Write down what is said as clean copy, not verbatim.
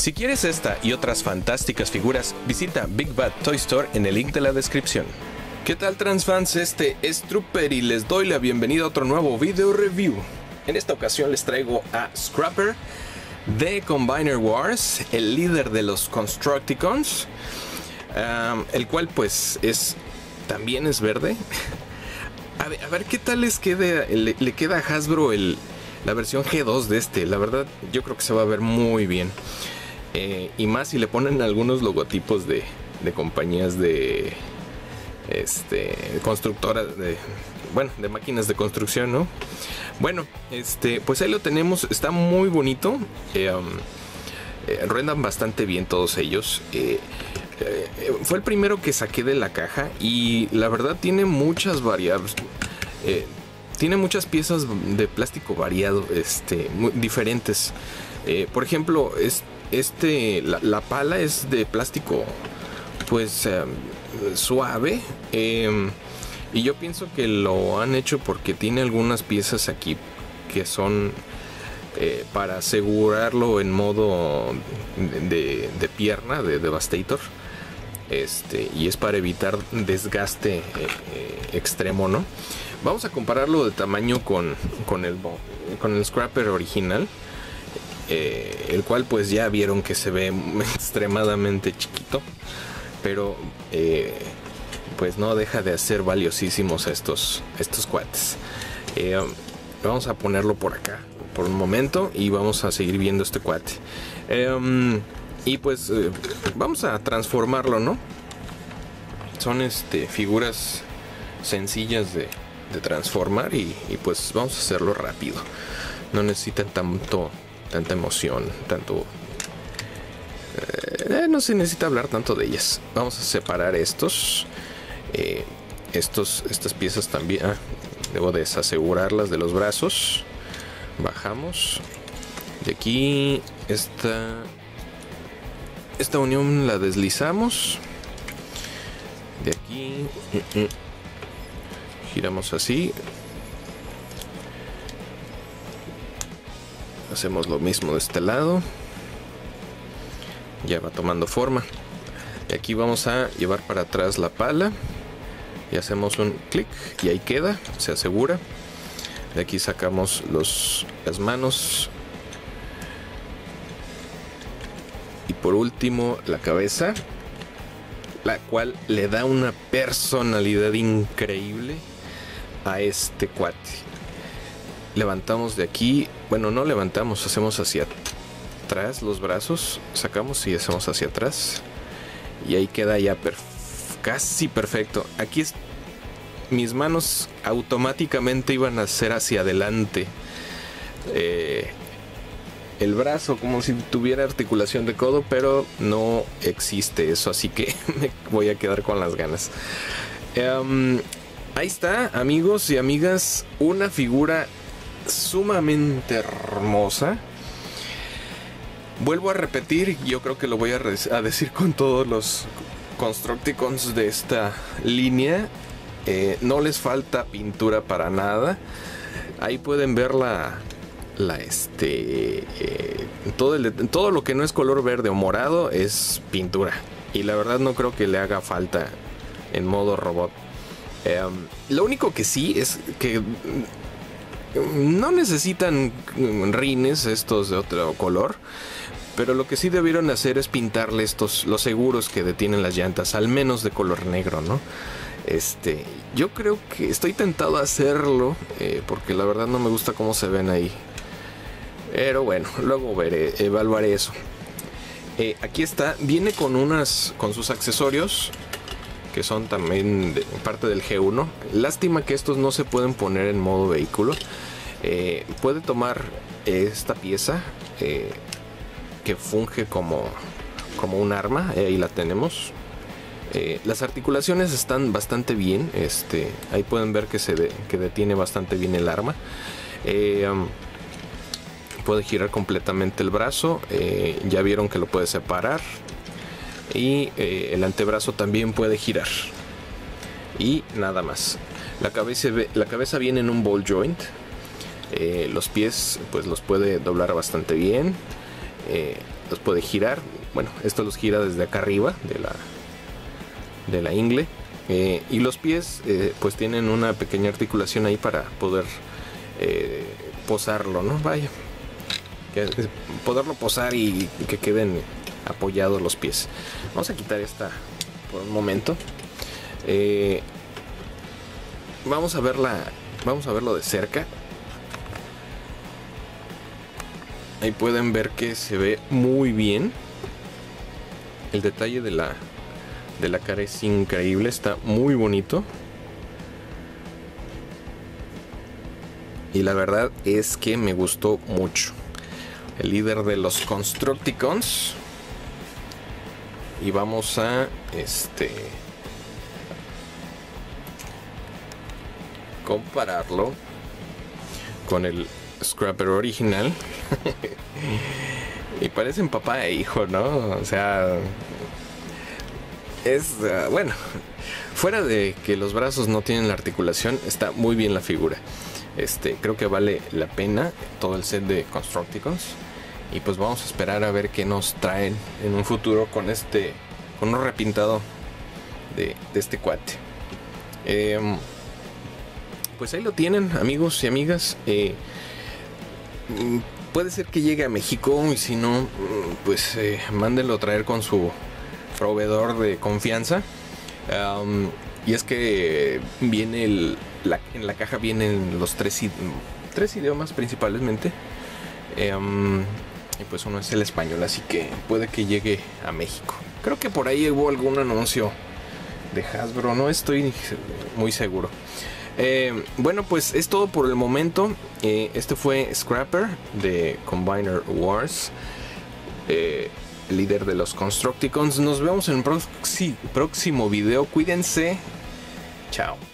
Si quieres esta y otras fantásticas figuras, visita Big Bad Toy Store en el link de la descripción. ¿Qué tal, transfans? Este es Trooper y les doy la bienvenida a otro nuevo video review. En esta ocasión les traigo a Scrapper de Combiner Wars, el líder de los Constructicons, el cual pues también es verde. A ver qué tal le queda a Hasbro la versión G2 de este. La verdad yo creo que se va a ver muy bien, y más si le ponen algunos logotipos de compañías de constructoras de máquinas de construcción, ¿no? Bueno, pues ahí lo tenemos. Está muy bonito. Ruedan bastante bien todos ellos. Fue el primero que saqué de la caja y la verdad tiene muchas variables. Tiene muchas piezas de plástico variado, muy diferentes. Por ejemplo, la pala es de plástico, pues suave. Y yo pienso que lo han hecho porque tiene algunas piezas aquí que son para asegurarlo en modo de pierna, de Devastator. Y es para evitar desgaste extremo, ¿no? Vamos a compararlo de tamaño con el Scrapper original, el cual pues ya vieron que se ve extremadamente chiquito, pero pues no deja de ser valiosísimos estos cuates. Vamos a ponerlo por acá por un momento y vamos a seguir viendo este cuate. Y pues vamos a transformarlo, ¿no? Son figuras sencillas de transformar y pues vamos a hacerlo rápido. No necesitan tanta emoción, no se necesita hablar tanto de ellas. Vamos a separar estas piezas también. Debo desasegurarlas de los brazos. Bajamos de aquí. Esta unión la deslizamos de aquí. Giramos así. Hacemos lo mismo de este lado. Ya va tomando forma. Y aquí vamos a llevar para atrás la pala y hacemos un clic y ahí queda, se asegura. De aquí sacamos las manos y por último la cabeza, la cual le da una personalidad increíble a este cuate. Levantamos de aquí, bueno, no levantamos, hacemos hacia atrás los brazos, sacamos y hacemos hacia atrás y ahí queda ya casi perfecto. Aquí mis manos automáticamente iban a hacer hacia adelante el brazo, como si tuviera articulación de codo, pero no existe eso, así que me voy a quedar con las ganas. Ahí está, amigos y amigas, una figura sumamente hermosa. Vuelvo a repetir, yo creo que lo voy a decir con todos los Constructicons de esta línea. No les falta pintura para nada. Ahí pueden ver todo lo que no es color verde o morado es pintura. Y la verdad no creo que le haga falta en modo robot. Lo único que sí es que no necesitan rines estos de otro color. Pero lo que sí debieron hacer es pintarle los seguros que detienen las llantas, al menos de color negro, ¿no? Yo creo que estoy tentado a hacerlo, porque la verdad no me gusta cómo se ven ahí. Pero bueno, luego evaluaré eso. Aquí está, viene con sus accesorios, que son también parte del G1. Lástima que estos no se pueden poner en modo vehículo. Puede tomar esta pieza, que funge como un arma. Ahí la tenemos. Las articulaciones están bastante bien. Ahí pueden ver que detiene bastante bien el arma. Puede girar completamente el brazo. Ya vieron que lo puede separar. Y el antebrazo también puede girar. Y nada más. La cabeza viene en un ball joint. Los pies pues los puede doblar bastante bien. los puede girar. Bueno, esto los gira desde acá arriba de la ingle. Y los pies pues tienen una pequeña articulación ahí para poder posarlo, ¿no? Vaya, poderlo posar y que queden apoyados los pies. Vamos a quitar esta por un momento. Vamos a verlo de cerca. Ahí pueden ver que se ve muy bien. El detalle de la cara es increíble, está muy bonito. Y la verdad es que me gustó mucho. El líder de los Constructicons. Y vamos a compararlo con el Scrapper original. Y parecen papá e hijo, ¿no? O sea, es bueno, fuera de que los brazos no tienen la articulación, está muy bien la figura. Creo que vale la pena todo el set de Constructicons. Y pues vamos a esperar a ver qué nos traen en un futuro con un repintado de este cuate. Pues ahí lo tienen, amigos y amigas. Puede ser que llegue a México, y si no, pues mándenlo a traer con su proveedor de confianza. Y es que viene en la caja vienen los tres idiomas principalmente. Y pues uno es el español, así que puede que llegue a México. Creo que por ahí hubo algún anuncio de Hasbro, no estoy muy seguro. Bueno, pues es todo por el momento. Este fue Scrapper de Combiner Wars, líder de los Constructicons. Nos vemos en un próximo video. Cuídense. Chao.